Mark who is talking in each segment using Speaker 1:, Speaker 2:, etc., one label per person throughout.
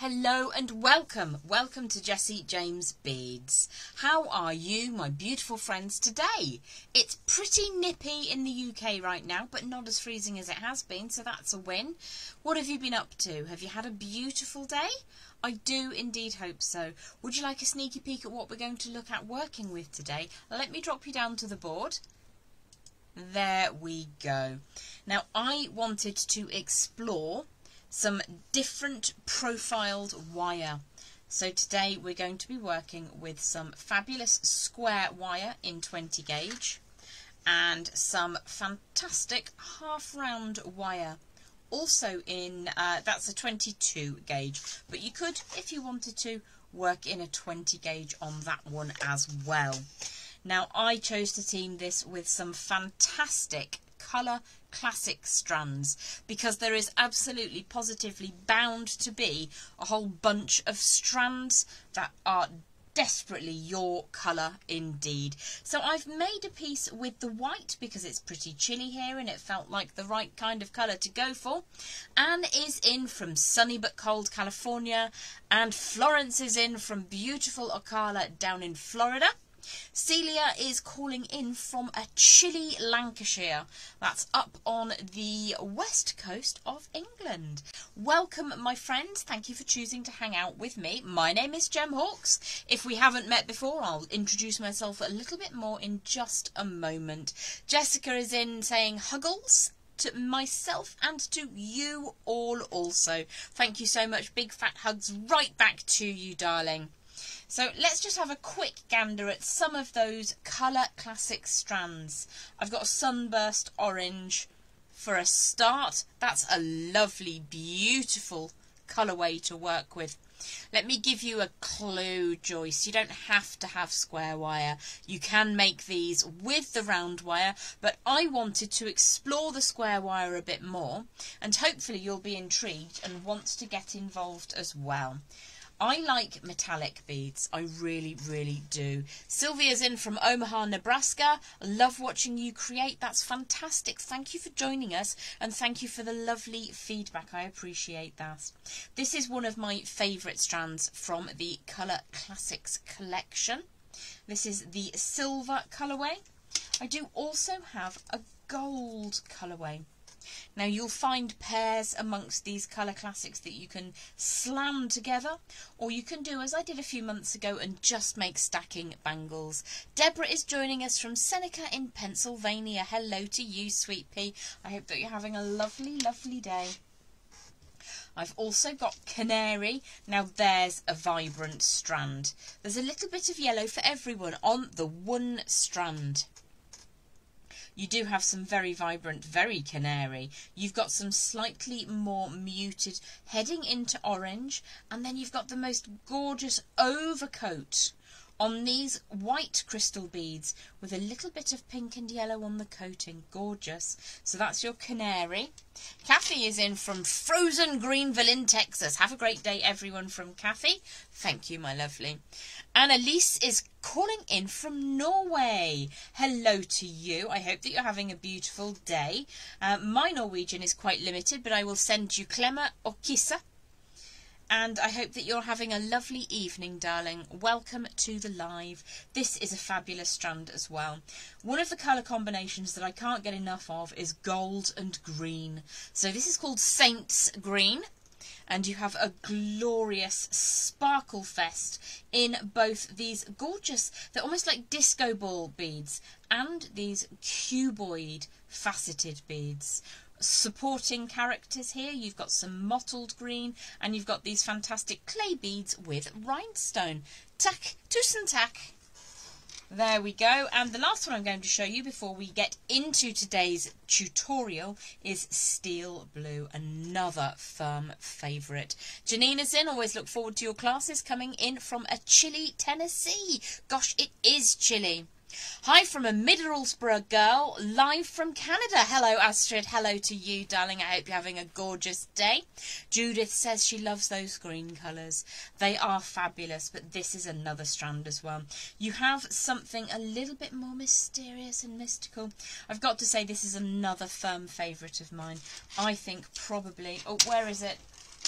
Speaker 1: Hello and welcome. Welcome to Jessie James Beads. How are you, my beautiful friends, today? It's pretty nippy in the UK right now, but not as freezing as it has been, so that's a win. What have you been up to? Have you had a beautiful day? I do indeed hope so. Would you like a sneaky peek at what we're going to look at working with today? Let me drop you down to the board. There we go. Now, I wanted to explore some different profiled wire. So today we're going to be working with some fabulous square wire in 20 gauge and some fantastic half round wire also in that's a 22 gauge, but you could, if you wanted to, work in a 20 gauge on that one as well. Now, I chose to team this with some fantastic colour classic strands because there is absolutely positively bound to be a whole bunch of strands that are desperately your colour indeed. So I've made a piece with the white because it's pretty chilly here and it felt like the right kind of colour to go for. Anne is in from sunny but cold California, and Florence is in from beautiful Ocala down in Florida. Celia is calling in from a chilly Lancashire. That's up on the west coast of England. Welcome, my friends. Thank you for choosing to hang out with me. My name is Gem Hawkes. If we haven't met before, I'll introduce myself a little bit more in just a moment. Jessica is in saying huggles to myself and to you all also. Thank you so much. Big fat hugs right back to you, darling. So let's just have a quick gander at some of those colour classic strands. I've got a sunburst orange for a start. That's a lovely, beautiful colourway to work with. Let me give you a clue, Joyce. You don't have to have square wire. You can make these with the round wire, but I wanted to explore the square wire a bit more, and hopefully you'll be intrigued and want to get involved as well. I like metallic beads. I really, really do. Sylvia's in from Omaha, Nebraska. I love watching you create. That's fantastic. Thank you for joining us and thank you for the lovely feedback. I appreciate that. This is one of my favourite strands from the Colour Classics collection. This is the silver colourway. I do also have a gold colourway. Now, you'll find pairs amongst these colour classics that you can slam together, or you can do as I did a few months ago and just make stacking bangles. Deborah is joining us from Seneca in Pennsylvania. Hello to you, sweet pea. I hope that you're having a lovely, lovely day. I've also got canary. Now there's a vibrant strand. There's a little bit of yellow for everyone on the one strand. You do have some very vibrant, very canary. You've got some slightly more muted heading into orange, and then you've got the most gorgeous overcoat on these white crystal beads with a little bit of pink and yellow on the coating. Gorgeous. So that's your canary. Kathy is in from frozen Greenville in Texas. Have a great day, everyone from Kathy. Thank you, my lovely. Annalise is calling in from Norway. Hello to you. I hope that you're having a beautiful day. My Norwegian is quite limited, but I will send you Klemmer or Kissa. And I hope that you're having a lovely evening, darling. Welcome to the live. This is a fabulous strand as well. One of the colour combinations that I can't get enough of is gold and green. So this is called Saints Green. And you have a glorious sparkle fest in both these gorgeous, they're almost like disco ball beads, and these cuboid faceted beads. Supporting characters here, you've got some mottled green and you've got these fantastic clay beads with rhinestone. Tack, tusen tack. There we go. And the last one I'm going to show you before we get into today's tutorial is Steel Blue, another firm favourite. Janina's in. Always look forward to your classes, coming in from a chilly Tennessee. Gosh, it is chilly. Hi from a Middlesbrough girl, live from Canada. Hello, Astrid. Hello to you, darling. I hope you're having a gorgeous day. Judith says she loves those green colours. They are fabulous, but this is another strand as well. You have something a little bit more mysterious and mystical. I've got to say this is another firm favourite of mine. I think probably... Oh, where is it?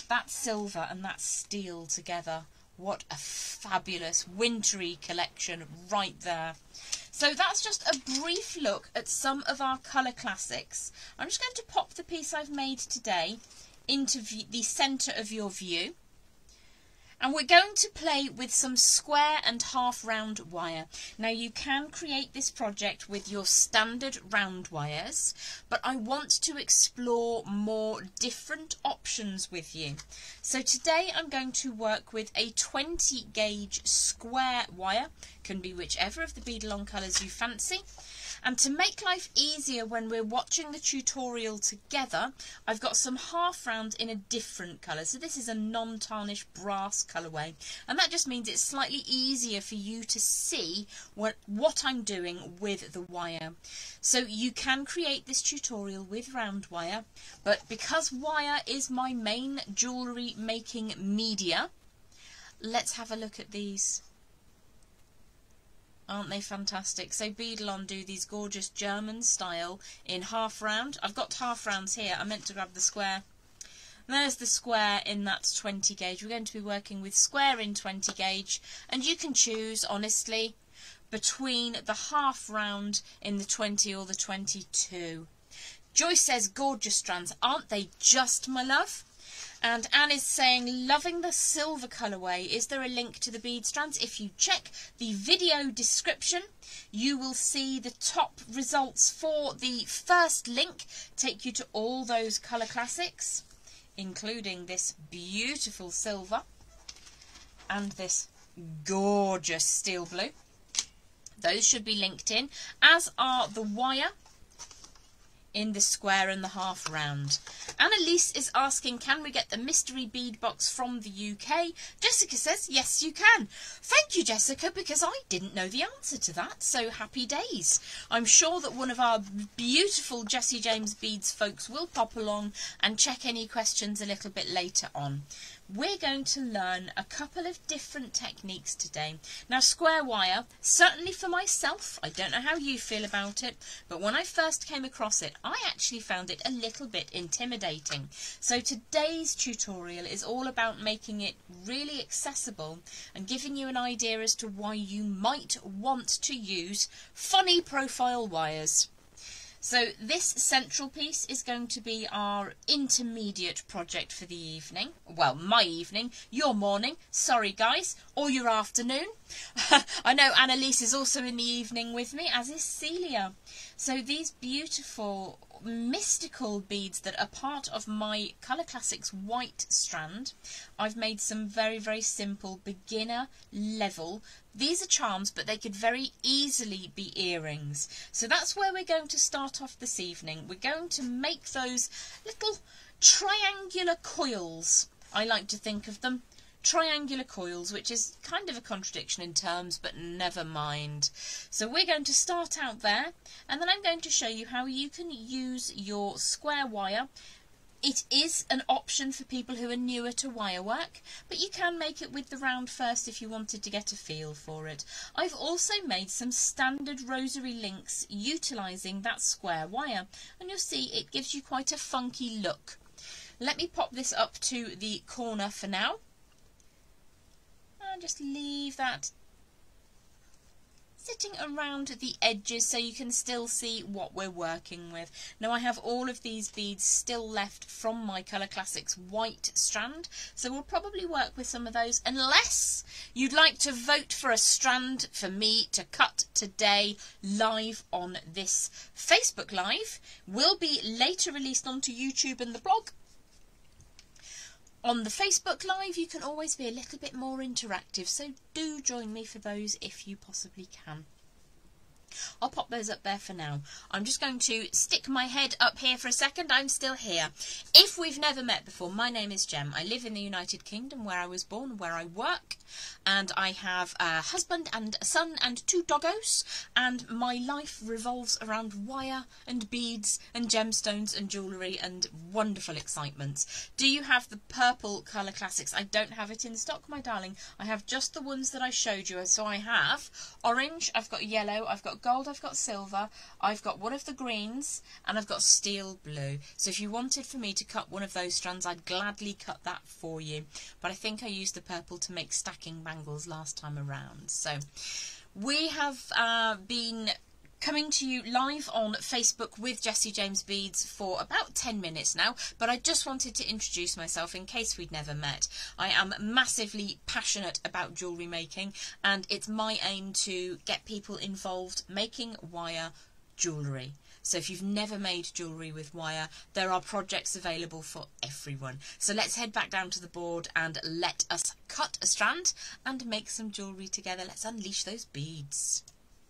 Speaker 1: That silver and that steel together. What a fabulous wintry collection right there. So that's just a brief look at some of our colour classics. I'm just going to pop the piece I've made today into the centre of your view. And we're going to play with some square and half round wire. Now you can create this project with your standard round wires, but I want to explore more different options with you. So today I'm going to work with a 20 gauge square wire, can be whichever of the bead along colours you fancy. And to make life easier when we're watching the tutorial together, I've got some half round in a different colour. So this is a non-tarnish brass colourway, and that just means it's slightly easier for you to see what I'm doing with the wire. So you can create this tutorial with round wire, but because wire is my main jewellery making media, let's have a look at these. Aren't they fantastic? So Beadalon do these gorgeous German style in half round. I've got half rounds here. I meant to grab the square. And there's the square in that 20 gauge. We're going to be working with square in 20 gauge. And you can choose, honestly, between the half round in the 20 or the 22. Joyce says, gorgeous strands. Aren't they just, my love? And Anne is saying, loving the silver colourway. Is there a link to the bead strands? If you check the video description, you will see the top results for the first link take you to all those colour classics, including this beautiful silver and this gorgeous steel blue. Those should be linked in, as are the wire in the square and the half round. Annalise is asking, can we get the mystery bead box from the UK? Jessica says, yes you can. Thank you, Jessica, because I didn't know the answer to that, so happy days. I'm sure that one of our beautiful Jessie James Beads folks will pop along and check any questions a little bit later on. We're going to learn a couple of different techniques today. Now, square wire, certainly for myself, I don't know how you feel about it, but when I first came across it, I actually found it a little bit intimidating. So today's tutorial is all about making it really accessible and giving you an idea as to why you might want to use funny profile wires. So this central piece is going to be our intermediate project for the evening. Well, my evening, your morning, sorry guys, or your afternoon. I know Annalise is also in the evening with me, as is Celia. So these beautiful mystical beads that are part of my Colour Classics white strand, I've made some very, very simple beginner level. These are charms, but they could very easily be earrings. So that's where we're going to start off this evening. We're going to make those little triangular coils. I like to think of them. Triangular coils, which is kind of a contradiction in terms, but never mind. So we're going to start out there, and then I'm going to show you how you can use your square wire. It is an option for people who are newer to wire work, but you can make it with the round first if you wanted to get a feel for it. I've also made some standard rosary links utilising that square wire, and you'll see it gives you quite a funky look. Let me pop this up to the corner for now. And just leave that sitting around the edges so you can still see what we're working with. Now I have all of these beads still left from my Colour Classics white strand, so we'll probably work with some of those, unless you'd like to vote for a strand for me to cut today live on this Facebook Live. Will be later released onto YouTube and the blog. On the Facebook Live, you can always be a little bit more interactive, so do join me for those if you possibly can. I'll pop those up there for now. I'm just going to stick my head up here for a second. I'm still here. If we've never met before, my name is Gem. I live in the United Kingdom, where I was born, where I work, and I have a husband and a son and 2 doggos, and my life revolves around wire and beads and gemstones and jewellery and wonderful excitements. Do you have the purple Colour Classics? I don't have it in stock, my darling. I have just the ones that I showed you. So I have orange, I've got yellow, I've got gold, I've got silver, I've got one of the greens, and I've got steel blue. So if you wanted for me to cut one of those strands, I'd gladly cut that for you. But I think I used the purple to make stacking bangles last time around. So we have been coming to you live on Facebook with Jessie James Beads for about 10 minutes now, but I just wanted to introduce myself in case we'd never met. I am massively passionate about jewellery making, and it's my aim to get people involved making wire jewellery. So if you've never made jewellery with wire, there are projects available for everyone. So let's head back down to the board and let us cut a strand and make some jewellery together. Let's unleash those beads.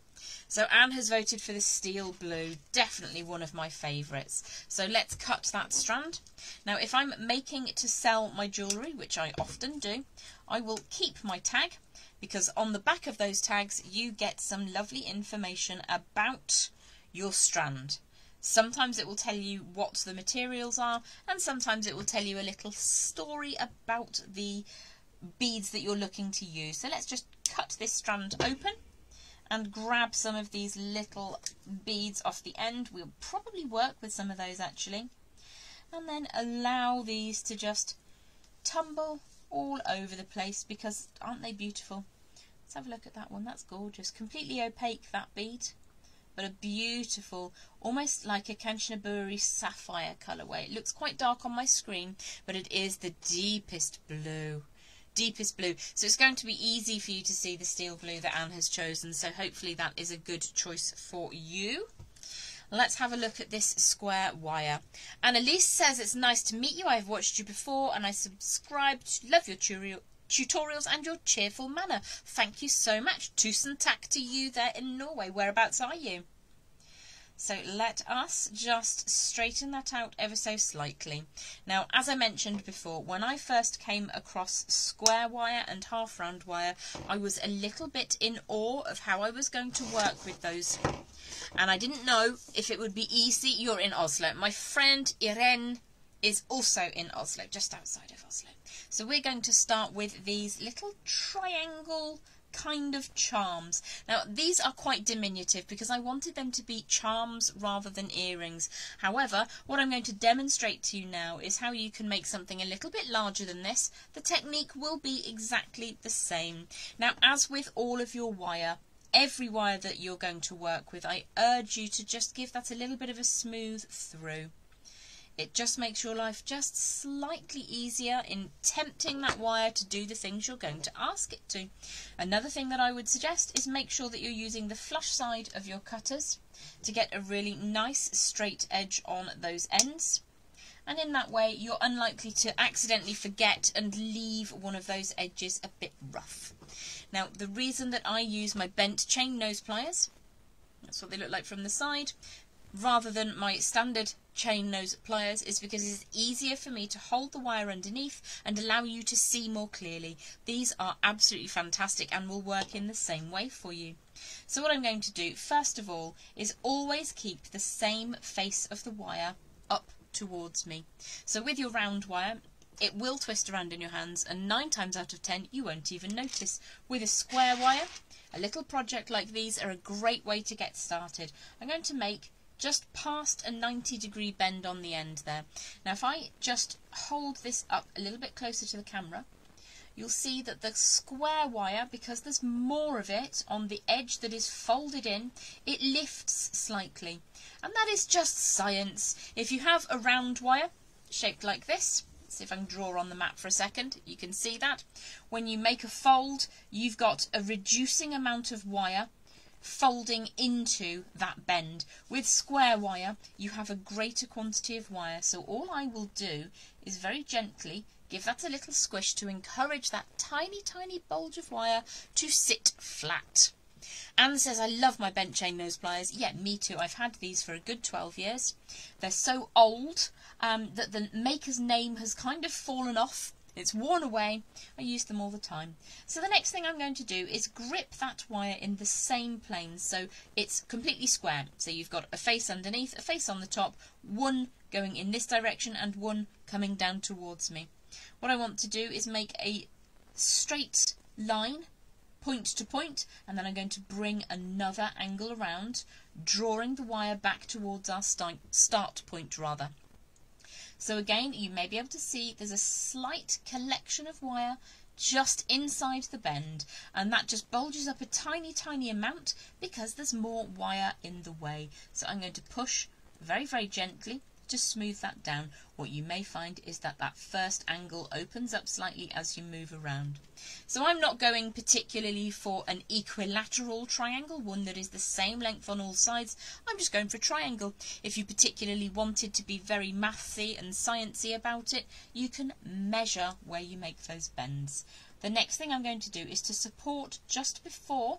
Speaker 1: So Anne has voted for the steel blue, definitely one of my favourites. So let's cut that strand. Now if I'm making to sell my jewellery, which I often do, I will keep my tag, because on the back of those tags you get some lovely information about your strand. Sometimes it will tell you what the materials are, and sometimes it will tell you a little story about the beads that you're looking to use. So let's just cut this strand open and grab some of these little beads off the end. We'll probably work with some of those actually. And then allow these to just tumble all over the place, because aren't they beautiful? Let's have a look at that one. That's gorgeous. Completely opaque, that bead, but a beautiful, almost like a Kanchanaburi sapphire colourway. It looks quite dark on my screen, but it is the deepest blue. Deepest blue. So it's going to be easy for you to see the steel blue that Anne has chosen. So hopefully that is a good choice for you. Let's have a look at this square wire. Annalise says, it's nice to meet you. I've watched you before and I subscribed. Love your tutorials and your cheerful manner. Thank you so much. Tusen takk to you there in Norway. Whereabouts are you? So let us just straighten that out ever so slightly. Now, as I mentioned before, when I first came across square wire and half round wire, I was a little bit in awe of how I was going to work with those. And I didn't know if it would be easy. You're in Oslo. My friend Irene is also in Oslo, just outside of Oslo. So we're going to start with these little triangle kind of charms. Now these are quite diminutive because I wanted them to be charms rather than earrings. However, what I'm going to demonstrate to you now is how you can make something a little bit larger than this. The technique will be exactly the same. Now, as with all of your wire, every wire that you're going to work with, I urge you to just give that a little bit of a smooth through. It just makes your life just slightly easier in tempting that wire to do the things you're going to ask it to. Another thing that I would suggest is make sure that you're using the flush side of your cutters to get a really nice straight edge on those ends. And in that way, you're unlikely to accidentally forget and leave one of those edges a bit rough. Now, the reason that I use my bent chain nose pliers, that's what they look like from the side, rather than my standard chain nose pliers, is because it's easier for me to hold the wire underneath and allow you to see more clearly. These are absolutely fantastic and will work in the same way for you. So what I'm going to do first of all is always keep the same face of the wire up towards me. So with your round wire, it will twist around in your hands, and 9 times out of 10 you won't even notice. With a square wire, a little project like these are a great way to get started. I'm going to make just past a 90-degree bend on the end there. Now if I just hold this up a little bit closer to the camera, you'll see that the square wire, because there's more of it on the edge that is folded in, it lifts slightly. And that is just science. If you have a round wire shaped like this, let's see if I can draw on the map for a second, you can see that. When you make a fold, you've got a reducing amount of wire folding into that bend. With square wire, you have a greater quantity of wire, so all I will do is very gently give that a little squish to encourage that tiny, tiny bulge of wire to sit flat. Anne says, I love my bent chain nose pliers. Yeah, me too. I've had these for a good 12 years. They're so old that the maker's name has kind of fallen off. It's worn away. I use them all the time. So the next thing I'm going to do is grip that wire in the same plane, so it's completely square. So you've got a face underneath, a face on the top, one going in this direction and one coming down towards me. What I want to do is make a straight line point to point, and then I'm going to bring another angle around, drawing the wire back towards our start point rather. So again, you may be able to see there's a slight collection of wire just inside the bend, and that just bulges up a tiny amount because there's more wire in the way. So I'm going to push very, very gently to smooth that down. What you may find is that that first angle opens up slightly as you move around. So I'm not going particularly for an equilateral triangle, one that is the same length on all sides. I'm just going for a triangle. If you particularly wanted to be very mathsy and sciencey about it, you can measure where you make those bends. The next thing I'm going to do is to support just before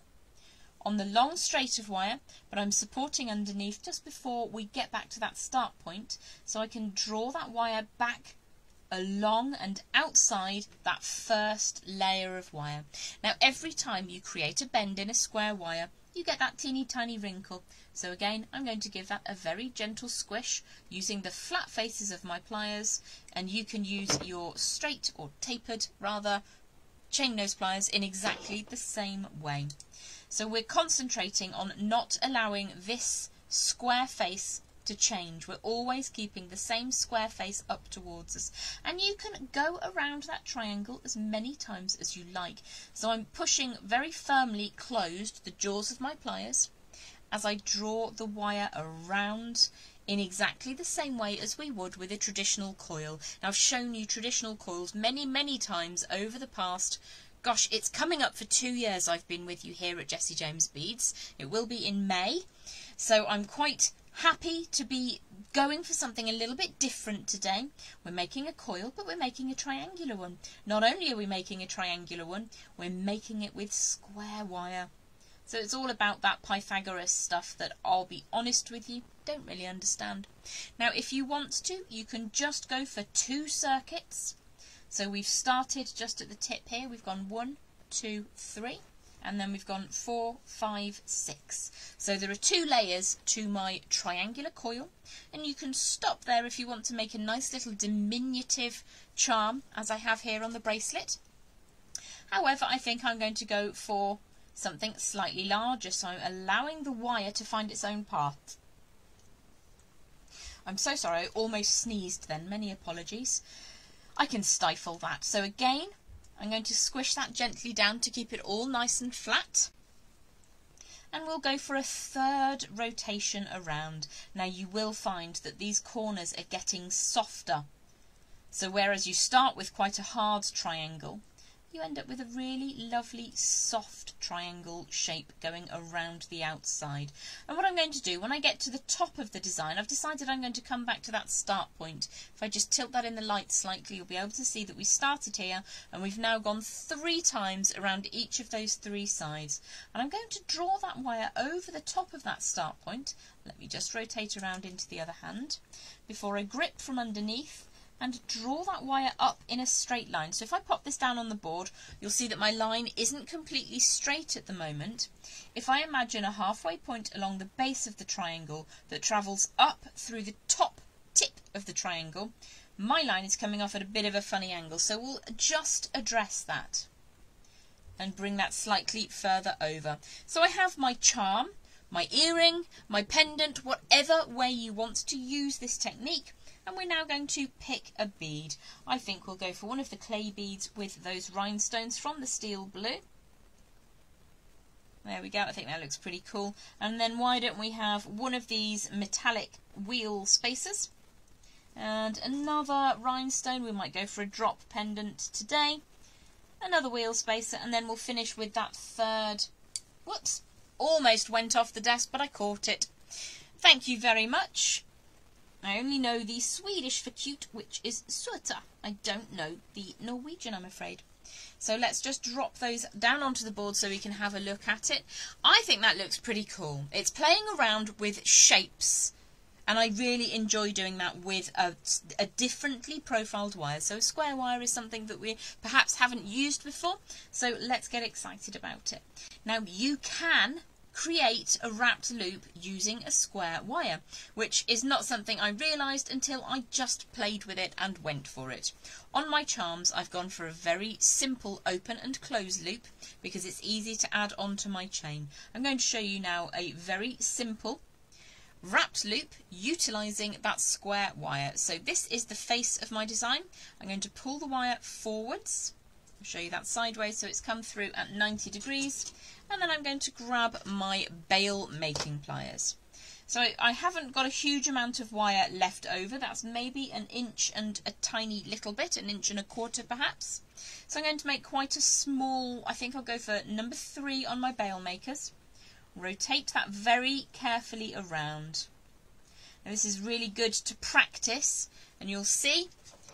Speaker 1: on the long straight of wire, but I'm supporting underneath just before we get back to that start point, so I can draw that wire back along and outside that first layer of wire. Now every time you create a bend in a square wire, you get that teeny tiny wrinkle. So again, I'm going to give that a very gentle squish using the flat faces of my pliers, and you can use your straight or tapered rather chain nose pliers in exactly the same way. So we're concentrating on not allowing this square face to change. We're always keeping the same square face up towards us. And you can go around that triangle as many times as you like. So I'm pushing very firmly closed the jaws of my pliers as I draw the wire around in exactly the same way as we would with a traditional coil. Now I've shown you traditional coils many times over the past. Gosh, it's coming up for 2 years I've been with you here at Jessie James Beads. It will be in May. So I'm quite happy to be going for something a little bit different today. We're making a coil, but we're making a triangular one. Not only are we making a triangular one, we're making it with square wire. So it's all about that Pythagoras stuff that, I'll be honest with you, don't really understand. Now if you want to, you can just go for 2 circuits. So we've started just at the tip here. We've gone 1, 2, 3, and then we've gone 4, 5, 6. So there are 2 layers to my triangular coil, and you can stop there if you want to make a nice little diminutive charm, as I have here on the bracelet. However, I think I'm going to go for something slightly larger, so I'm allowing the wire to find its own path. I'm so sorry, I almost sneezed then, many apologies. I can stifle that. So again, I'm going to squish that gently down to keep it all nice and flat. And we'll go for a 3rd rotation around. Now you will find that these corners are getting softer. So whereas you start with quite a hard triangle, you end up with a really lovely soft triangle shape going around the outside. And what I'm going to do when I get to the top of the design, I've decided I'm going to come back to that start point. If I just tilt that in the light slightly, you'll be able to see that we started here and we've now gone 3 times around each of those 3 sides. And I'm going to draw that wire over the top of that start point. Let me just rotate around into the other hand before I grip from underneath and draw that wire up in a straight line. So if I pop this down on the board, you'll see that my line isn't completely straight at the moment. If I imagine a halfway point along the base of the triangle that travels up through the top tip of the triangle, my line is coming off at a bit of a funny angle. So we'll just address that and bring that slightly further over. So I have my charm, my earring, my pendant, whatever way you want to use this technique. And we're now going to pick a bead. I think we'll go for one of the clay beads with those rhinestones from the steel blue. There we go, I think that looks pretty cool. And then why don't we have one of these metallic wheel spacers. And another rhinestone, we might go for a drop pendant today. Another wheel spacer, and then we'll finish with that 3rd. Whoops, almost went off the desk, but I caught it. Thank you very much. I only know the Swedish for cute, which is suota. I don't know the Norwegian, I'm afraid. So let's just drop those down onto the board so we can have a look at it. I think that looks pretty cool. It's playing around with shapes, and I really enjoy doing that with a differently profiled wire. So a square wire is something that we perhaps haven't used before, so let's get excited about it. Now you can create a wrapped loop using a square wire, which is not something I realised until I just played with it and went for it. On my charms, I've gone for a very simple open and close loop because it's easy to add onto my chain. I'm going to show you now a very simple wrapped loop utilising that square wire. So this is the face of my design. I'm going to pull the wire forwards. I'll show you that sideways so it's come through at 90 degrees, and then I'm going to grab my bail making pliers. So I haven't got a huge amount of wire left over. That's maybe 1 inch and a tiny little bit, 1 1/4 inches perhaps. So I'm going to make quite a small, I think I'll go for number 3 on my bail makers. Rotate that very carefully around. Now this is really good to practice, and you'll see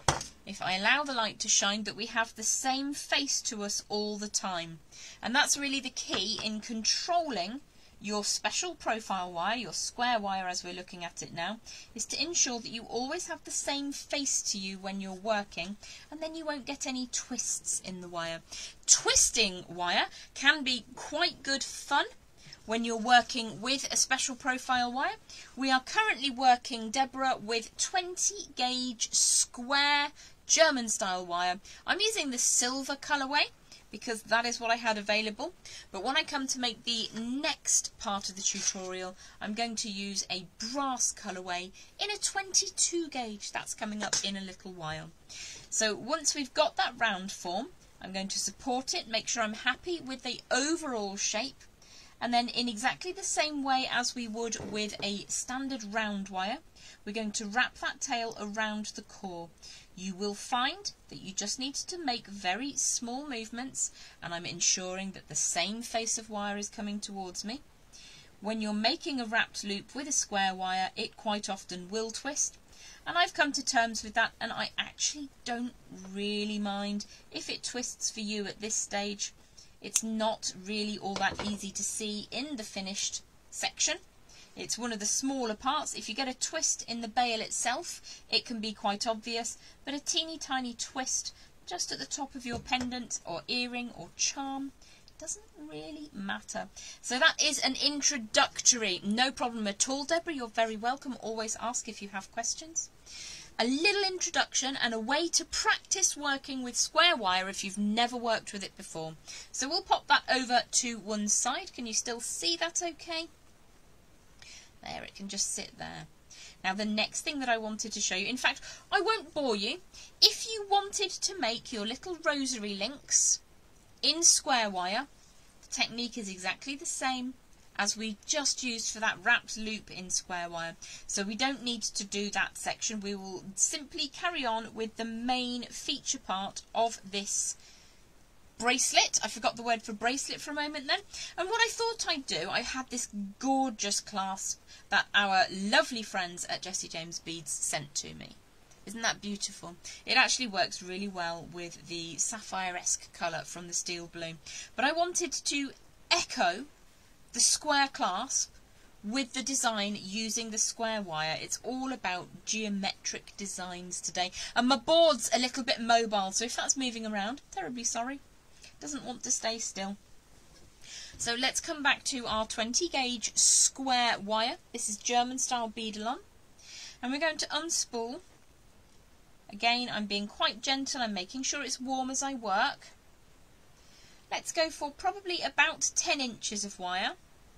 Speaker 1: if I allow the light to shine that we have the same face to us all the time. And that's really the key in controlling your special profile wire, your square wire as we're looking at it now, is to ensure that you always have the same face to you when you're working, and then you won't get any twists in the wire. Twisting wire can be quite good fun when you're working with a special profile wire. We are currently working, Deborah, with 20 gauge square German style wire. I'm using the silver colourway because that is what I had available, but when I come to make the next part of the tutorial, I'm going to use a brass colourway in a 22 gauge. That's coming up in a little while. So once we've got that round form, I'm going to support it, make sure I'm happy with the overall shape, and then in exactly the same way as we would with a standard round wire, we're going to wrap that tail around the core. You will find that you just need to make very small movements, and I'm ensuring that the same face of wire is coming towards me. When you're making a wrapped loop with a square wire, it quite often will twist, and I've come to terms with that, and I actually don't really mind if it twists for you at this stage. It's not really all that easy to see in the finished section. It's one of the smaller parts. If you get a twist in the bail itself, it can be quite obvious, but a teeny tiny twist just at the top of your pendant or earring or charm doesn't really matter. So that is an introductory. No problem at all, Deborah. You're very welcome. Always ask if you have questions. A little introduction and a way to practice working with square wire if you've never worked with it before. So we'll pop that over to one side. Can you still see that okay? There, it can just sit there. Now the next thing that I wanted to show you, in fact, I won't bore you. If you wanted to make your little rosary links in square wire, the technique is exactly the same as we just used for that wrapped loop in square wire. So we don't need to do that section. We will simply carry on with the main feature part of this bracelet. I forgot the word for bracelet for a moment then. And what I thought I'd do, I had this gorgeous clasp that our lovely friends at Jessie James Beads sent to me. Isn't that beautiful? It actually works really well with the sapphire-esque colour from the steel blue. But I wanted to echo the square clasp with the design using the square wire. It's all about geometric designs today. And my board's a little bit mobile, so if that's moving around, terribly sorry. Doesn't want to stay still. So let's come back to our 20 gauge square wire. This is German style beadalon. And we're going to unspool. Again, I'm being quite gentle. I'm making sure it's warm as I work. Let's go for probably about 10 inches of wire.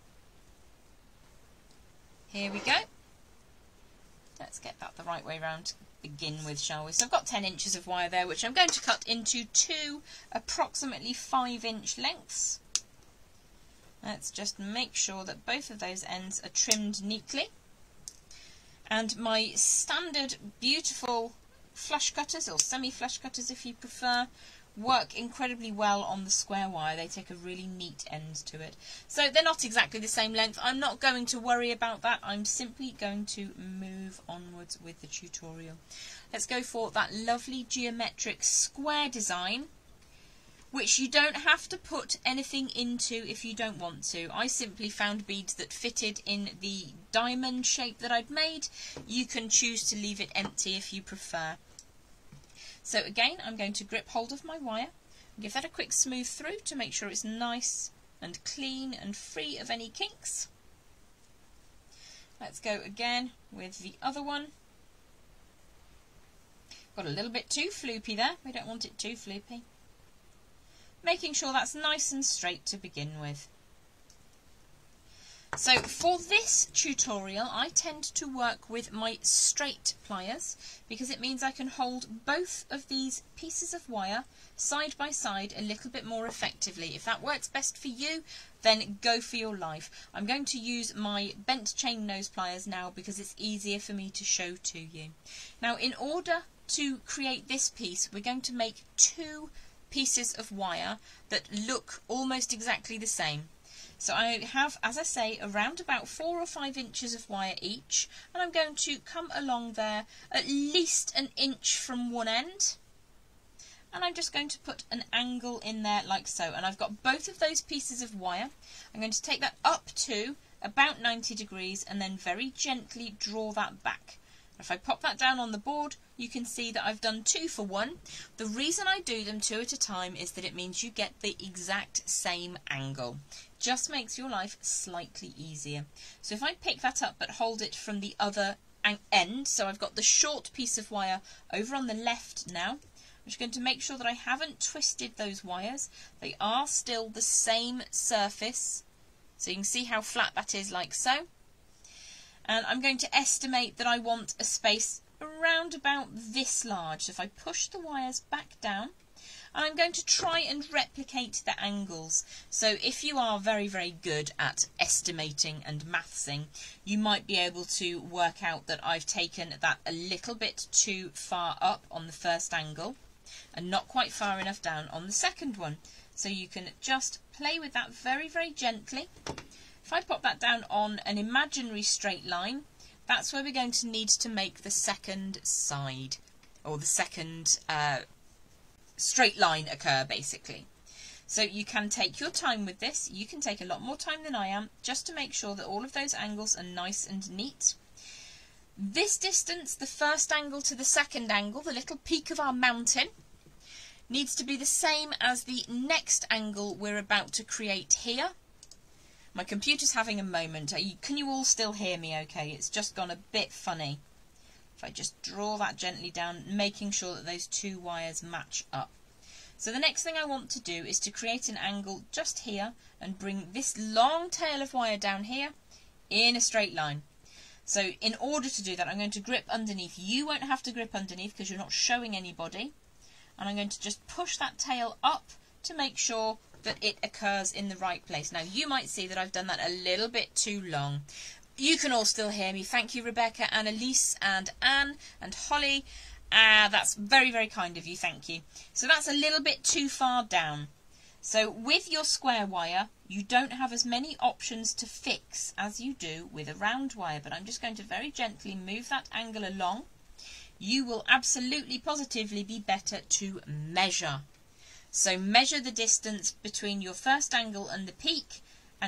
Speaker 1: Here we go. Let's get that the right way round to begin with, shall we? So I've got 10 inches of wire there, which I'm going to cut into 2 approximately 5-inch lengths. Let's just make sure that both of those ends are trimmed neatly. And my standard beautiful flush cutters, or semi-flush cutters if you prefer, work incredibly well on the square wire. They take a really neat end to it. So they're not exactly the same length. I'm not going to worry about that. I'm simply going to move onwards with the tutorial. Let's go for that lovely geometric square design, which you don't have to put anything into if you don't want to. I simply found beads that fitted in the diamond shape that I'd made. You can choose to leave it empty if you prefer. So again, I'm going to grip hold of my wire, give that a quick smooth through to make sure it's nice and clean and free of any kinks. Let's go again with the other one. Got a little bit too floopy there. We don't want it too floopy. Making sure that's nice and straight to begin with. So for this tutorial I tend to work with my straight pliers because it means I can hold both of these pieces of wire side by side a little bit more effectively. If that works best for you, then go for your life. I'm going to use my bent chain nose pliers now because it's easier for me to show to you. Now in order to create this piece, we're going to make two pieces of wire that look almost exactly the same. So I have, as I say, around about 4 or 5 inches of wire each, and I'm going to come along there at least an inch from one end, and I'm just going to put an angle in there like so. And I've got both of those pieces of wire. I'm going to take that up to about 90 degrees and then very gently draw that back. If I pop that down on the board, you can see that I've done 2 for 1. The reason I do them 2 at a time is that it means you get the exact same angle. Just makes your life slightly easier. So if I pick that up but hold it from the other end, so I've got the short piece of wire over on the left now, I'm just going to make sure that I haven't twisted those wires. They are still the same surface, so you can see how flat that is like so. And I'm going to estimate that I want a space around about this large. So if I push the wires back down, and I'm going to try and replicate the angles. So if you are very, very good at estimating and mathsing, you might be able to work out that I've taken that a little bit too far up on the first angle and not quite far enough down on the second one. So you can just play with that very, very gently. If I pop that down on an imaginary straight line, that's where we're going to need to make the second side, or the second straight line occur, basically. So you can take your time with this. You can take a lot more time than I am, just to make sure that all of those angles are nice and neat. This distance, the first angle to the second angle, the little peak of our mountain, needs to be the same as the next angle we're about to create here. My computer's having a moment. Can you all still hear me okay? It's just gone a bit funny. If I just draw that gently down, making sure that those 2 wires match up. So the next thing I want to do is to create an angle just here and bring this long tail of wire down here in a straight line. So in order to do that, I'm going to grip underneath. You won't have to grip underneath because you're not showing anybody. And I'm going to just push that tail up to make sure that it occurs in the right place. Now you might see that I've done that a little bit too long. You can all still hear me. Thank you, Rebecca, Annalise and Anne and Holly. That's very, very kind of you, thank you. So that's a little bit too far down. So with your square wire, you don't have as many options to fix as you do with a round wire, but I'm just going to very gently move that angle along. You will absolutely positively be better to measure. So measure the distance between your first angle and the peak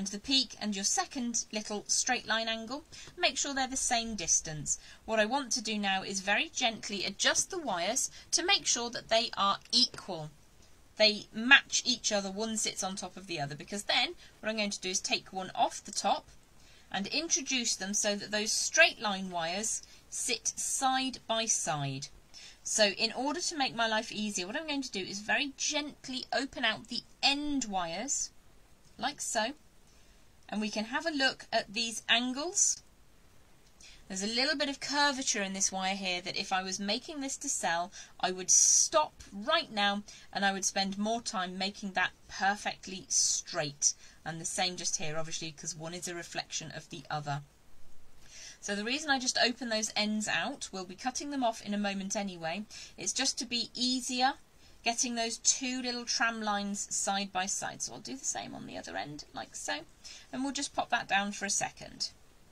Speaker 1: and your second little straight line angle. Make sure they're the same distance. What I want to do now is very gently adjust the wires to make sure that they are equal. They match each other, one sits on top of the other, because then what I'm going to do is take one off the top and introduce them so that those straight line wires sit side by side. So in order to make my life easier, what I'm going to do is very gently open out the end wires, like so, and we can have a look at these angles. There's a little bit of curvature in this wire here that if I was making this to sell, I would stop right now and I would spend more time making that perfectly straight. And the same just here, obviously, because one is a reflection of the other. So the reason I just open those ends out, we'll be cutting them off in a moment anyway, it's just to be easier getting those 2 little tram lines side by side. So I'll do the same on the other end, like so, and we'll just pop that down for a second.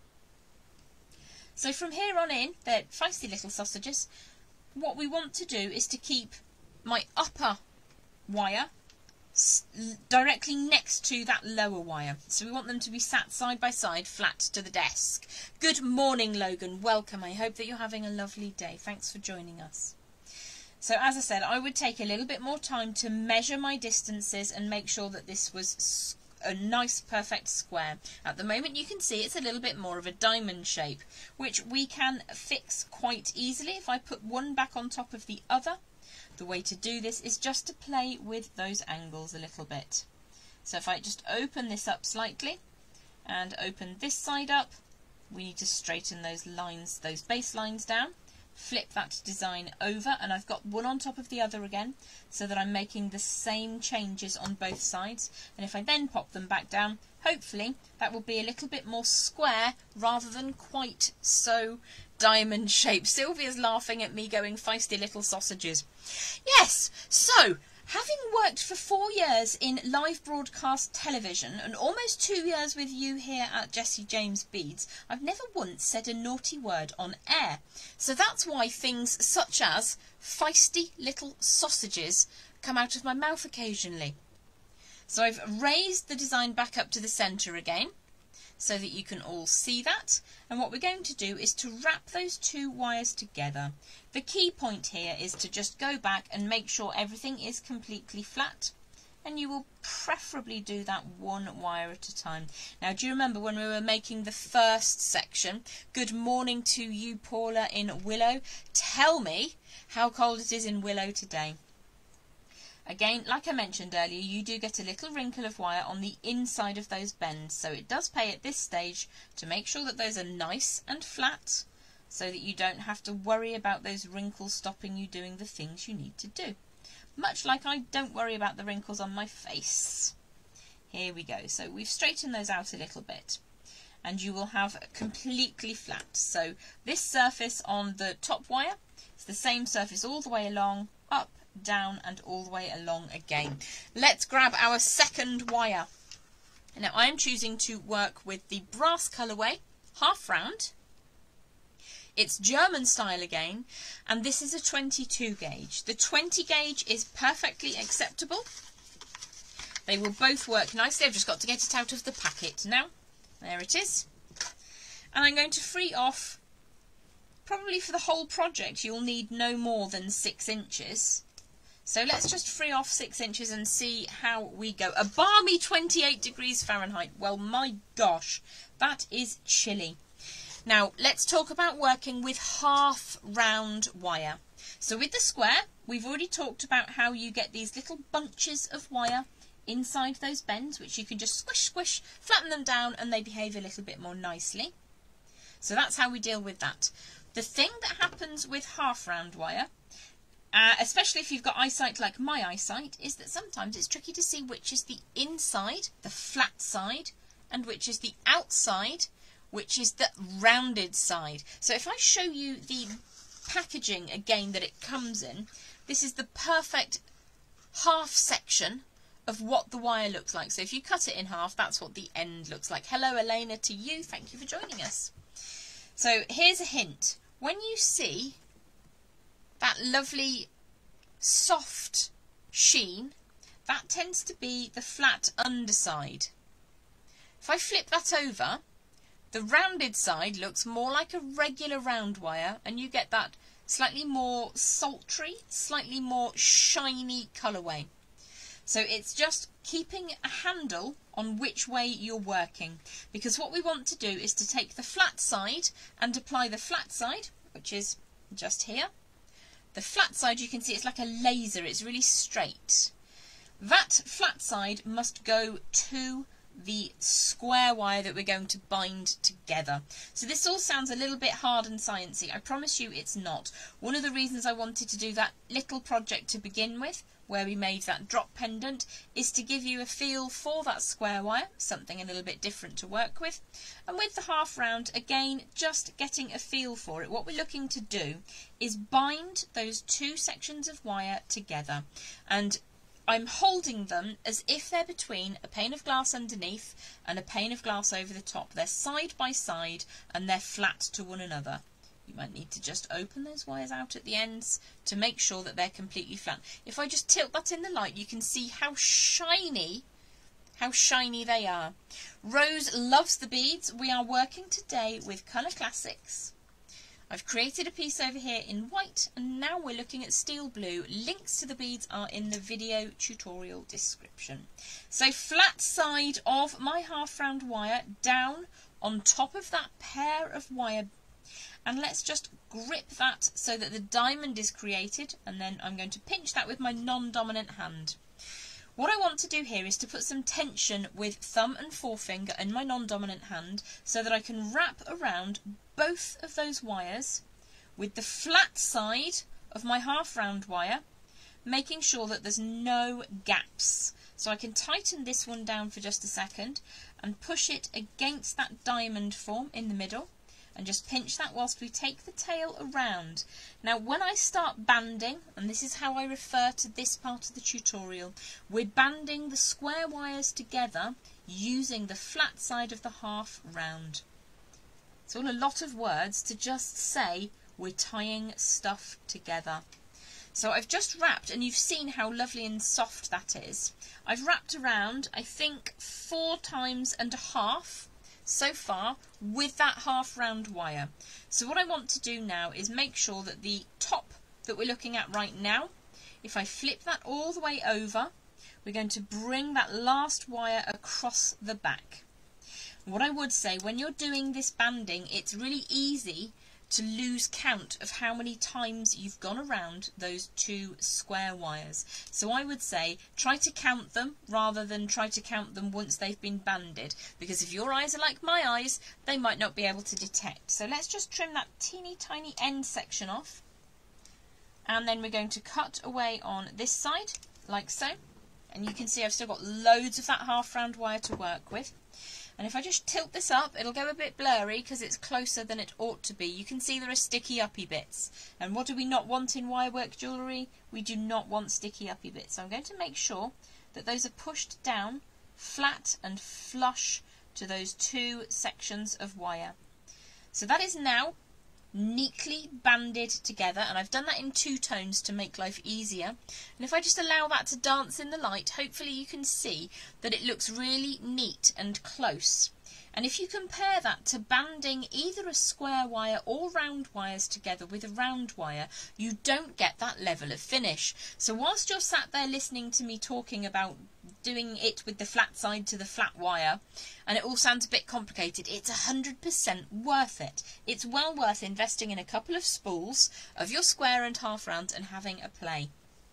Speaker 1: So from here on in, they're feisty little sausages. What we want to do is to keep my upper wire directly next to that lower wire. So we want them to be sat side by side, flat to the desk. Good morning, Logan. Welcome. I hope that you're having a lovely day. Thanks for joining us. So as I said, I would take a little bit more time to measure my distances and make sure that this was a nice perfect square. At the moment you can see it's a little bit more of a diamond shape, which we can fix quite easily if I put one back on top of the other. The way to do this is just to play with those angles a little bit. So if I just open this up slightly and open this side up, we need to straighten those lines, those base lines down. Flip that design over, and I've got one on top of the other again, so that I'm making the same changes on both sides. And if I then pop them back down, hopefully that will be a little bit more square rather than quite so diamond shaped. Sylvia's laughing at me going, feisty little sausages. Yes, so having worked for 4 years in live broadcast television and almost 2 years with you here at Jessie James Beads, I've never once said a naughty word on air. So that's why things such as feisty little sausages come out of my mouth occasionally. So I've raised the design back up to the centre again, so that you can all see that. And what we're going to do is to wrap those two wires together. The key point here is to just go back and make sure everything is completely flat, and you will preferably do that one wire at a time. Now, do you remember when we were making the first section? Good morning to you, Paula in Willow. Tell me how cold it is in Willow today. Again, like I mentioned earlier, you do get a little wrinkle of wire on the inside of those bends, so it does pay at this stage to make sure that those are nice and flat, so that you don't have to worry about those wrinkles stopping you doing the things you need to do. Much like I don't worry about the wrinkles on my face. Here we go. So we've straightened those out a little bit, and you will have completely flat. So this surface on the top wire is the same surface all the way along, up, down, and all the way along again. Let's grab our second wire. Now I am choosing to work with the brass colourway, half round. It's German style again, and this is a 22 gauge. The 20 gauge is perfectly acceptable. They will both work nicely. I've just got to get it out of the packet now. There it is. And I'm going to free off, probably for the whole project you'll need no more than 6 inches. So let's just free off 6 inches and see how we go. A balmy 28 degrees Fahrenheit. Well, my gosh, that is chilly. Now, let's talk about working with half round wire. So with the square, we've already talked about how you get these little bunches of wire inside those bends, which you can just squish, squish, flatten them down, and they behave a little bit more nicely. So that's how we deal with that. The thing that happens with half round wire, especially if you've got eyesight like my eyesight, is that sometimes it's tricky to see which is the inside, the flat side, and which is the outside, which is the rounded side. So if I show you the packaging again that it comes in, this is the perfect half section of what the wire looks like. So if you cut it in half, that's what the end looks like. Hello Elena to you, thank you for joining us. So here's a hint. When you see that lovely soft sheen, that tends to be the flat underside. If I flip that over, the rounded side looks more like a regular round wire, and you get that slightly more sultry, slightly more shiny colourway. So it's just keeping a handle on which way you're working, because what we want to do is to take the flat side and apply the flat side, which is just here. The flat side, you can see it's like a laser, it's really straight. That flat side must go to the square wire that we're going to bind together. So this all sounds a little bit hard and sciencey. I promise you it's not. One of the reasons I wanted to do that little project to begin with, where we made that drop pendant, is to give you a feel for that square wire, something a little bit different to work with. And with the half round, again, just getting a feel for it. What we're looking to do is bind those two sections of wire together, and I'm holding them as if they're between a pane of glass underneath and a pane of glass over the top. They're side by side and they're flat to one another. You might need to just open those wires out at the ends to make sure that they're completely flat. If I just tilt that in the light, you can see how shiny they are. Rose loves the beads. We are working today with Colour Classics. I've created a piece over here in white, and now we're looking at steel blue. Links to the beads are in the video tutorial description. So flat side of my half round wire down on top of that pair of wire, and let's just grip that so that the diamond is created, and then I'm going to pinch that with my non-dominant hand. What I want to do here is to put some tension with thumb and forefinger in my non-dominant hand so that I can wrap around both of those wires with the flat side of my half round wire, making sure that there's no gaps. So I can tighten this one down for just a second and push it against that diamond form in the middle, and just pinch that whilst we take the tail around. Now when I start banding, and this is how I refer to this part of the tutorial, we're banding the square wires together using the flat side of the half round. It's all a lot of words to just say we're tying stuff together. So I've just wrapped, and you've seen how lovely and soft that is. I've wrapped around, I think, 4 times and a half so far with that half round wire. So what I want to do now is make sure that the top that we're looking at right now, if I flip that all the way over, we're going to bring that last wire across the back. What I would say, when you're doing this banding, it's really easy to lose count of how many times you've gone around those 2 square wires. So I would say try to count them rather than try to count them once they've been banded, because if your eyes are like my eyes, they might not be able to detect. So let's just trim that teeny tiny end section off, and then we're going to cut away on this side like so, and you can see I've still got loads of that half round wire to work with. And if I just tilt this up, it'll go a bit blurry because it's closer than it ought to be. You can see there are sticky uppy bits. And what do we not want in wirework jewellery? We do not want sticky uppy bits. So I'm going to make sure that those are pushed down flat and flush to those 2 sections of wire. So that is now neatly banded together, and I've done that in 2 tones to make life easier. And if I just allow that to dance in the light, hopefully you can see that it looks really neat and close. And if you compare that to banding either a square wire or round wires together with a round wire, you don't get that level of finish. So whilst you're sat there listening to me talking about doing it with the flat side to the flat wire, and it all sounds a bit complicated, it's 100% worth it. It's well worth investing in a couple of spools of your square and half round and having a play.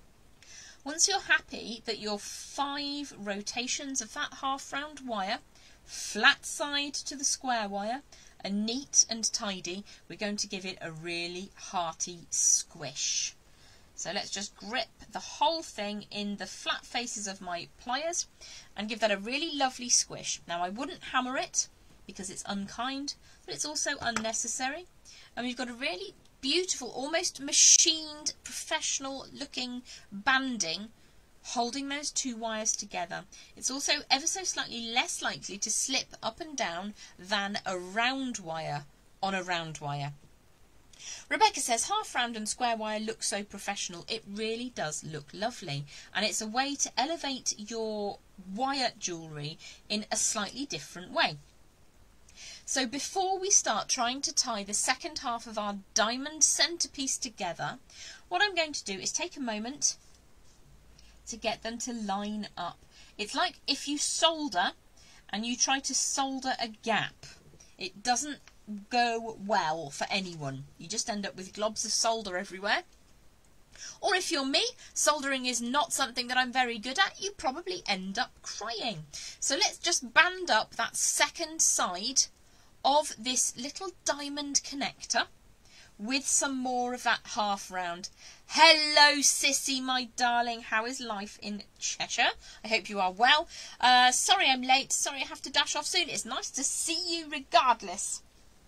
Speaker 1: Once you're happy that your 5 rotations of that half round wire, flat side to the square wire, are neat and tidy, we're going to give it a really hearty squish. So let's just grip the whole thing in the flat faces of my pliers and give that a really lovely squish. Now I wouldn't hammer it because it's unkind, but it's also unnecessary. And we've got a really beautiful, almost machined, professional looking banding holding those 2 wires together. It's also ever so slightly less likely to slip up and down than a round wire on a round wire. Rebecca says, half round and square wire look so professional. It really does look lovely, and it's a way to elevate your wire jewellery in a slightly different way. So before we start trying to tie the second half of our diamond centrepiece together, what I'm going to do is take a moment to get them to line up. It's like if you solder and you try to solder a gap. It doesn't go well for anyone. You just end up with globs of solder everywhere. Or if you're me, soldering is not something that I'm very good at, you probably end up crying. So let's just band up that second side of this little diamond connector with some more of that half round. Hello Sissy, my darling, how is life in Cheshire? I hope you are well. Sorry I'm late, sorry I have to dash off soon. It's nice to see you regardless.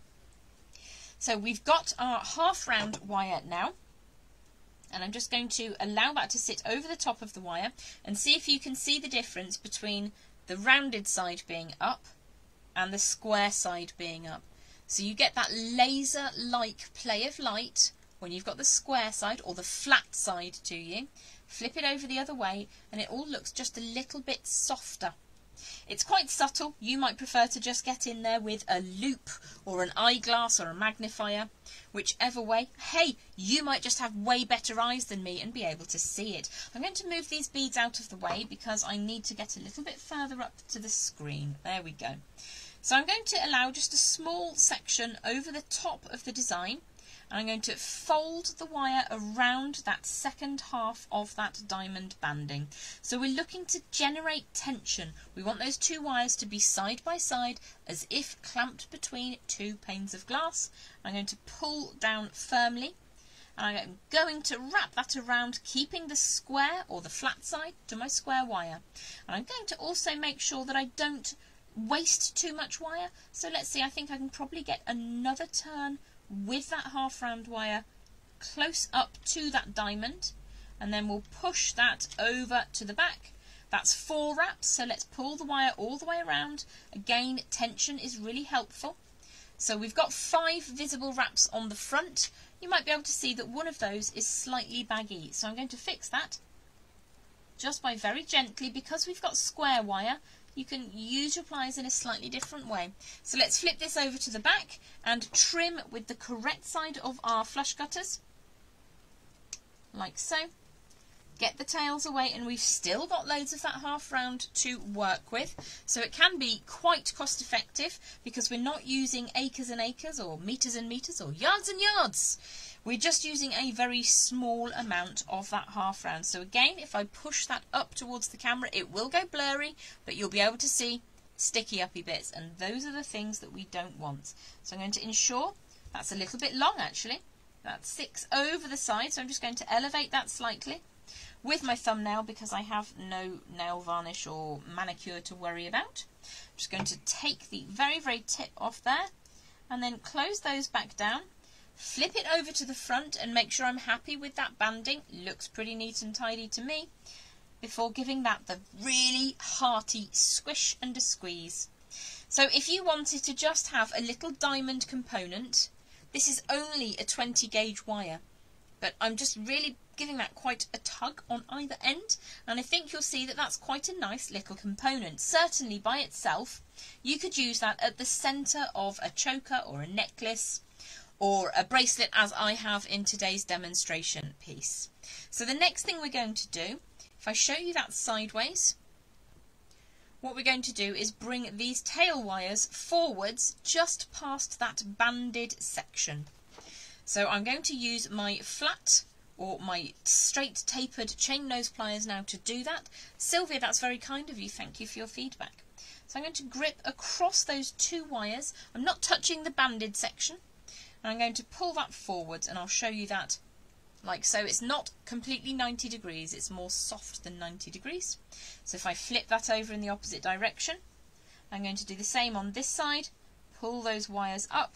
Speaker 1: So we've got our half round wire now, and I'm just going to allow that to sit over the top of the wire and see if you can see the difference between the rounded side being up and the square side being up. So you get that laser-like play of light when you've got the square side or the flat side to you. Flip it over the other way and it all looks just a little bit softer. It's quite subtle. You might prefer to just get in there with a loop or an eyeglass or a magnifier, whichever way. Hey, you might just have way better eyes than me and be able to see it. I'm going to move these beads out of the way because I need to get a little bit further up to the screen. There we go. So I'm going to allow just a small section over the top of the design, and I'm going to fold the wire around that second half of that diamond banding. So we're looking to generate tension. We want those two wires to be side by side as if clamped between two panes of glass. I'm going to pull down firmly, and I'm going to wrap that around, keeping the square or the flat side to my square wire. And I'm going to also make sure that I don't waste too much wire. So let's see, I think I can probably get another turn with that half round wire close up to that diamond, and then we'll push that over to the back. That's 4 wraps, so let's pull the wire all the way around. Again, tension is really helpful. So we've got 5 visible wraps on the front. You might be able to see that one of those is slightly baggy, so I'm going to fix that just by very gently. Because we've got square wire, you can use your pliers in a slightly different way. So let's flip this over to the back and trim with the correct side of our flush cutters, like so. Get the tails away, and we've still got loads of that half round to work with. So it can be quite cost effective because we're not using acres and acres or meters and meters or yards and yards. We're just using a very small amount of that half round. So again, if I push that up towards the camera, it will go blurry, but you'll be able to see sticky uppy bits, and those are the things that we don't want. So I'm going to ensure that's a little bit long actually. That's 6 over the side, so I'm just going to elevate that slightly with my thumbnail because I have no nail varnish or manicure to worry about. I'm just going to take the very, very tip off there and then close those back down. Flip it over to the front and make sure I'm happy with that banding. Looks pretty neat and tidy to me. Before giving that the really hearty squish and a squeeze. So if you wanted to just have a little diamond component, this is only a 20 gauge wire. But I'm just really giving that quite a tug on either end, and I think you'll see that that's quite a nice little component. Certainly by itself, you could use that at the centre of a choker or a necklace, or a bracelet as I have in today's demonstration piece. So the next thing we're going to do, if I show you that sideways, what we're going to do is bring these tail wires forwards just past that banded section. So I'm going to use my flat or my straight tapered chain nose pliers now to do that. Sylvia, that's very kind of you, thank you for your feedback. So I'm going to grip across those 2 wires. I'm not touching the banded section. And I'm going to pull that forwards, and I'll show you that like so. It's not completely 90 degrees, it's more soft than 90 degrees. So if I flip that over in the opposite direction, I'm going to do the same on this side, pull those wires up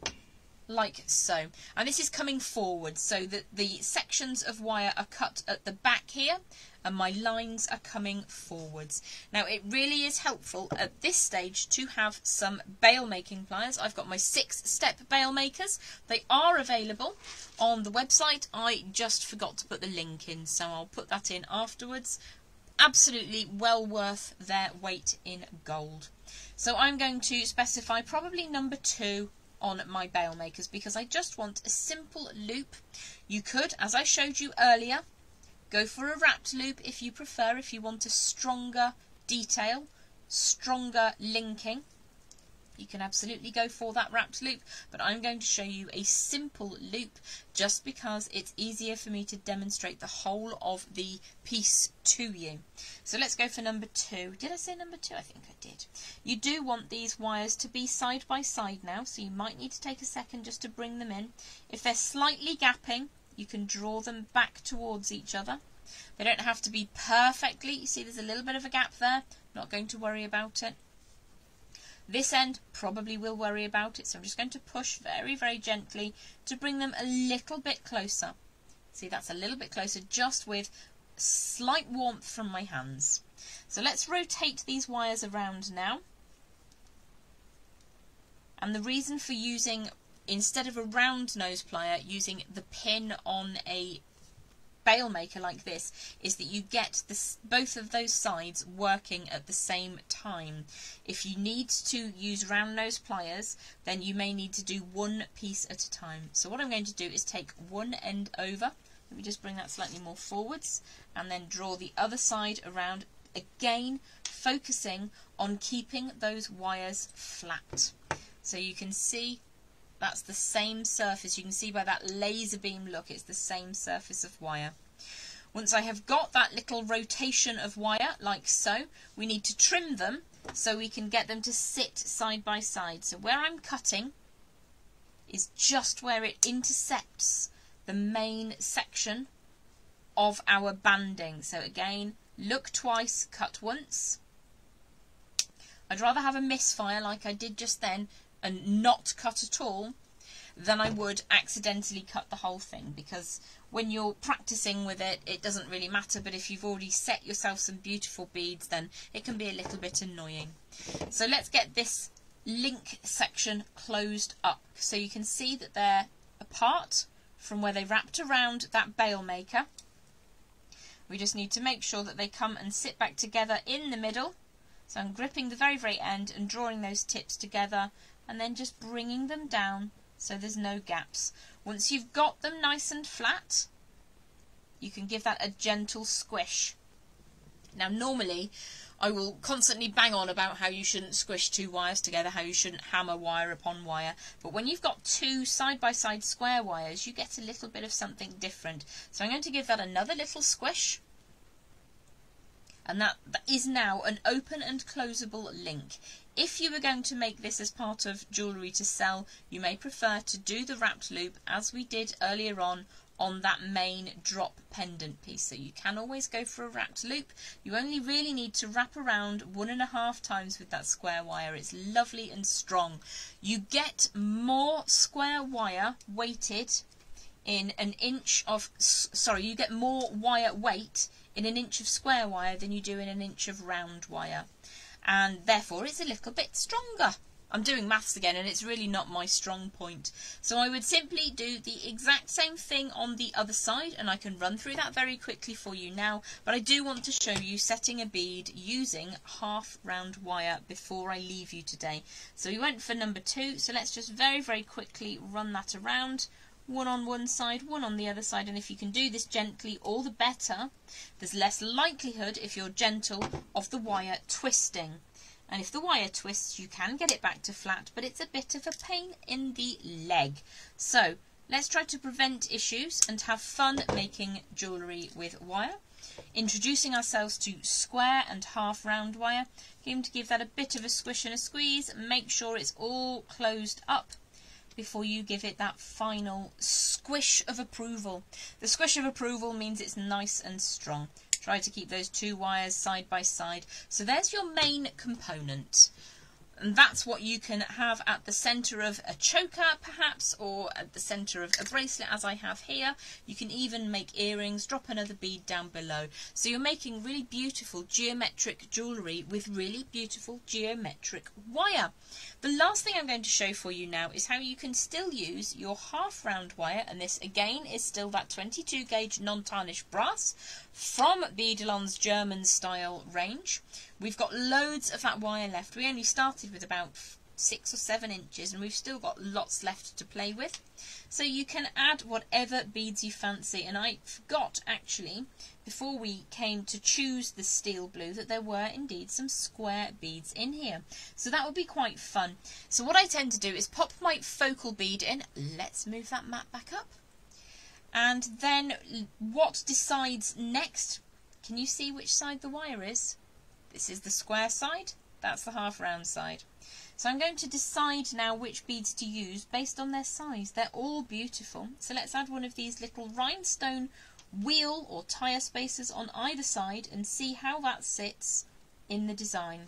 Speaker 1: like so. And this is coming forward so that the sections of wire are cut at the back here and my lines are coming forwards. Now it really is helpful at this stage to have some bail making pliers. I've got my 6-step bail makers. They are available on the website. I just forgot to put the link in, so I'll put that in afterwards. Absolutely well worth their weight in gold. So I'm going to specify probably number 2 on my bail makers because I just want a simple loop. You could, as I showed you earlier, go for a wrapped loop if you prefer, if you want a stronger detail, stronger linking. You can absolutely go for that wrapped loop, but I'm going to show you a simple loop just because it's easier for me to demonstrate the whole of the piece to you. So let's go for number 2. Did I say number 2? I think I did. You do want these wires to be side by side now, so you might need to take a second just to bring them in. If they're slightly gapping, you can draw them back towards each other. They don't have to be perfectly. You see there's a little bit of a gap there. Not going to worry about it. This end probably will worry about it, so I'm just going to push very, very gently to bring them a little bit closer. See, that's a little bit closer, just with slight warmth from my hands. So let's rotate these wires around now. And the reason for using, instead of a round nose plier, using the pin on a bail maker like this is that you get both of those sides working at the same time. If you need to use round nose pliers, then you may need to do one piece at a time. So what I'm going to do is take one end over, let me just bring that slightly more forwards, and then draw the other side around, again focusing on keeping those wires flat. So you can see that's the same surface. You can see by that laser beam look, it's the same surface of wire. Once I have got that little rotation of wire, like so, we need to trim them so we can get them to sit side by side. So where I'm cutting is just where it intersects the main section of our banding. So again, look twice, cut once. I'd rather have a misfire like I did just then and not cut at all than I would accidentally cut the whole thing, because when you're practicing with it, it doesn't really matter, but if you've already set yourself some beautiful beads, then it can be a little bit annoying. So let's get this link section closed up. So you can see that they're apart from where they wrapped around that bail maker. We just need to make sure that they come and sit back together in the middle. So I'm gripping the very, very end and drawing those tips together, and then just bringing them down so there's no gaps. Once you've got them nice and flat, you can give that a gentle squish. Now normally I will constantly bang on about how you shouldn't squish two wires together, how you shouldn't hammer wire upon wire, but when you've got two side-by-side square wires, you get a little bit of something different. So I'm going to give that another little squish, and that is now an open and closable link. If you were going to make this as part of jewellery to sell, you may prefer to do the wrapped loop as we did earlier on that main drop pendant piece. So you can always go for a wrapped loop. You only really need to wrap around 1.5 times with that square wire. It's lovely and strong. You get more square wire weighted in an inch of, you get more wire weight in an inch of square wire than you do in an inch of round wire, and therefore it's a little bit stronger. I'm doing maths again, and it's really not my strong point. So I would simply do the exact same thing on the other side, and I can run through that very quickly for you now, but I do want to show you setting a bead using half round wire before I leave you today. So we went for number 2, so let's just very, very quickly run that around. One on one side, one on the other side, and if you can do this gently, all the better. There's less likelihood, if you're gentle, of the wire twisting. And if the wire twists, you can get it back to flat, but it's a bit of a pain in the leg. So let's try to prevent issues and have fun making jewellery with wire. Introducing ourselves to square and half round wire. Going to give that a bit of a squish and a squeeze. Make sure it's all closed up before you give it that final squish of approval. The squish of approval means it's nice and strong. Try to keep those two wires side by side. So there's your main component. And that's what you can have at the centre of a choker, perhaps, or at the centre of a bracelet, as I have here. You can even make earrings, drop another bead down below. So you're making really beautiful geometric jewellery with really beautiful geometric wire. The last thing I'm going to show for you now is how you can still use your half round wire, and this again is still that 22 gauge non-tarnished brass from Beadalon's German style range. We've got loads of that wire left. We only started with about 6 or 7 inches, and we've still got lots left to play with. So you can add whatever beads you fancy, and I forgot actually before we came to choose the steel blue that there were indeed some square beads in here, so that would be quite fun. So what I tend to do is pop my focal bead in. Let's move that mat back up, and then what decides next? Can you see which side the wire is? This is the square side, that's the half round side. So I'm going to decide now which beads to use based on their size. They're all beautiful. So let's add one of these little rhinestone wheel or tire spacers on either side and see how that sits in the design.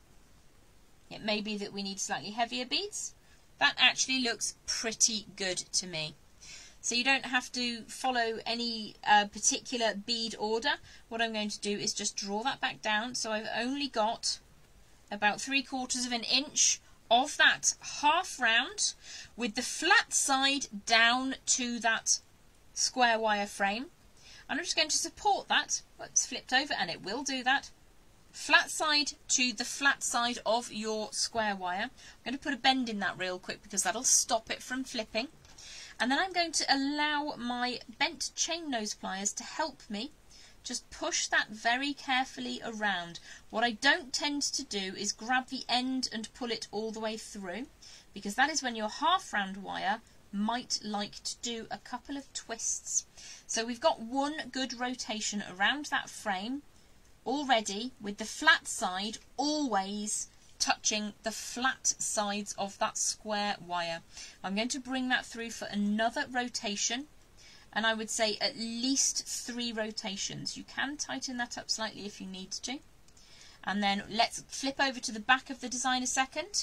Speaker 1: It may be that we need slightly heavier beads. That actually looks pretty good to me. So you don't have to follow any particular bead order. What I'm going to do is just draw that back down. So I've only got about 3/4 of an inch of that half round with the flat side down to that square wire frame. And I'm just going to support that. It's flipped over and it will do that. Flat side to the flat side of your square wire. I'm going to put a bend in that real quick because that'll stop it from flipping. And then I'm going to allow my bent chain nose pliers to help me just push that very carefully around. What I don't tend to do is grab the end and pull it all the way through, because that is when your half round wire might like to do a couple of twists. So we've got one good rotation around that frame already, with the flat side always touching the flat sides of that square wire. I'm going to bring that through for another rotation, and I would say at least 3 rotations. You can tighten that up slightly if you need to. And then let's flip over to the back of the design a second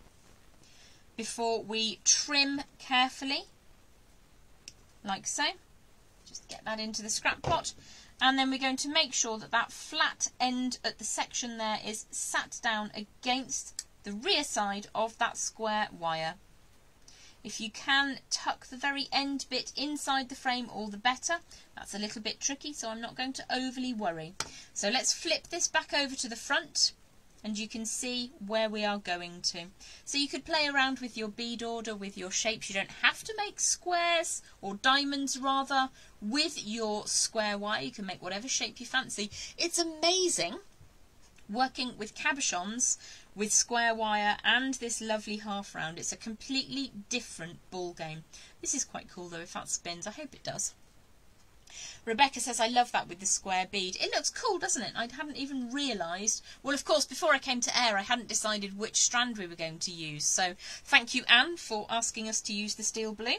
Speaker 1: before we trim carefully, like so. Just get that into the scrap pot. And then we're going to make sure that that flat end at the section there is sat down against the rear side of that square wire. If you can tuck the very end bit inside the frame, all the better. That's a little bit tricky, so I'm not going to overly worry. So let's flip this back over to the front, and you can see where we are going to. So you could play around with your bead order, with your shapes. You don't have to make squares, or diamonds rather, with your square wire. You can make whatever shape you fancy. It's amazing working with cabochons with square wire and this lovely half round. It's a completely different ball game. This is quite cool though, if that spins. I hope it does. Rebecca says, I love that with the square bead. It looks cool, doesn't it? I hadn't even realised. Well, of course, before I came to air, I hadn't decided which strand we were going to use. So thank you, Anne, for asking us to use the steel blue.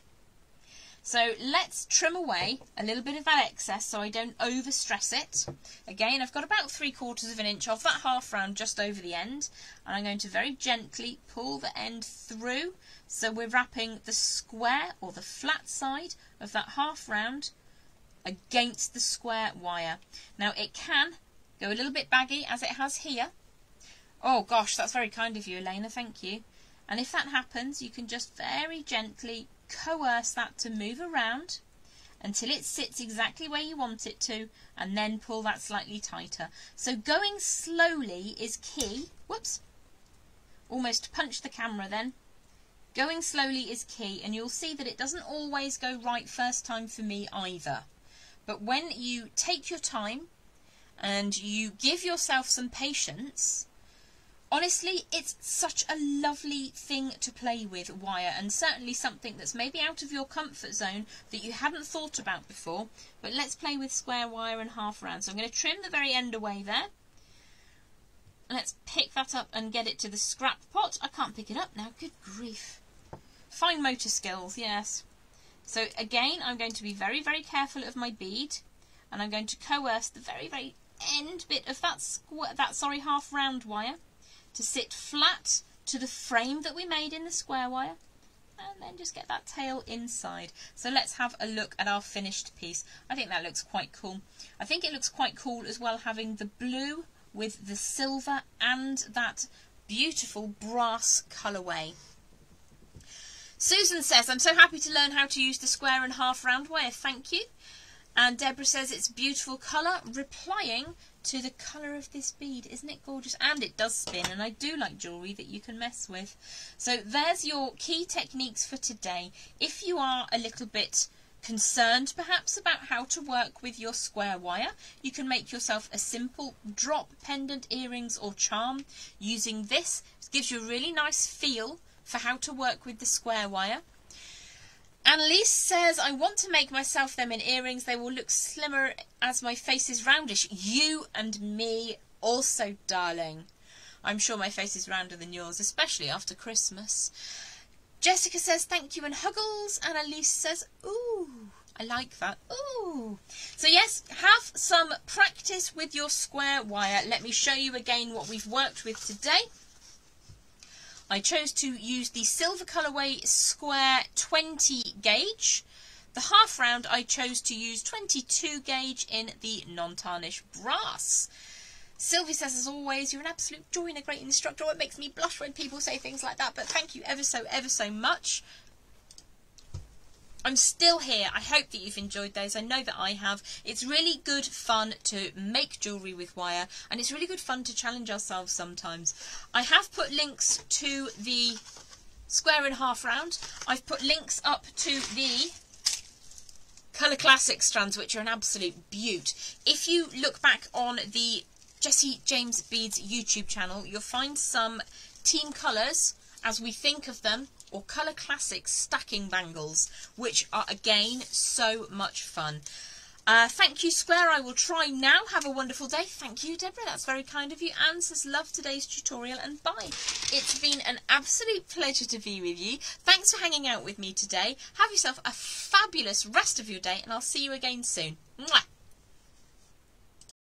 Speaker 1: So let's trim away a little bit of that excess so I don't overstress it. Again, I've got about 3/4 of an inch of that half round just over the end, and I'm going to very gently pull the end through, so we're wrapping the square or the flat side of that half round against the square wire. Now it can go a little bit baggy as it has here. Oh gosh, that's very kind of you, Elena, thank you. And if that happens, you can just very gently coerce that to move around until it sits exactly where you want it to, and then pull that slightly tighter. So going slowly is key. Whoops, almost punched the camera then. Going slowly is key, and you'll see that it doesn't always go right first time for me either. But when you take your time and you give yourself some patience, honestly, it's such a lovely thing to play with, wire, and certainly something that's maybe out of your comfort zone that you hadn't thought about before. But let's play with square wire and half round. So I'm going to trim the very end away there. Let's pick that up and get it to the scrap pot. I can't pick it up now, good grief. Fine motor skills, yes. So again, I'm going to be very, very careful of my bead, and I'm going to coerce the very, very end bit of that half round wire to sit flat to the frame that we made in the square wire, and then just get that tail inside. So let's have a look at our finished piece. I think that looks quite cool. I think it looks quite cool as well, having the blue with the silver and that beautiful brass colourway. Susan says, I'm so happy to learn how to use the square and half round wire, thank you. And Deborah says it's beautiful colour, replying to the colour of this bead. Isn't it gorgeous? And it does spin, and I do like jewellery that you can mess with. So there's your key techniques for today. If you are a little bit concerned perhaps about how to work with your square wire, you can make yourself a simple drop pendant, earrings or charm using this. It gives you a really nice feel for how to work with the square wire. Annalise says, I want to make myself them in earrings. They will look slimmer as my face is roundish. You and me also, darling. I'm sure my face is rounder than yours, especially after Christmas. Jessica says, thank you and huggles. Annalise says, ooh, I like that. Ooh. So yes, have some practice with your square wire. Let me show you again what we've worked with today. I chose to use the silver colourway square 20 gauge. The half round I chose to use 22 gauge in the non-tarnish brass. Sylvie says, as always, you're an absolute joy and a great instructor. It makes me blush when people say things like that, but thank you ever so much. I'm still here. I hope that you've enjoyed those. I know that I have. It's really good fun to make jewellery with wire, and it's really good fun to challenge ourselves sometimes. I have put links to the square and half round. I've put links up to the Colour Classic strands, which are an absolute beaut. If you look back on the Jessie James Beads YouTube channel, you'll find some Team Colours, as we think of them, or Colour Classic stacking bangles, which are again so much fun. Thank you, Square. I will try now. Have a wonderful day. Thank you, Deborah. That's very kind of you. Anne says, love today's tutorial and bye. It's been an absolute pleasure to be with you. Thanks for hanging out with me today. Have yourself a fabulous rest of your day, and I'll see you again soon. Mwah!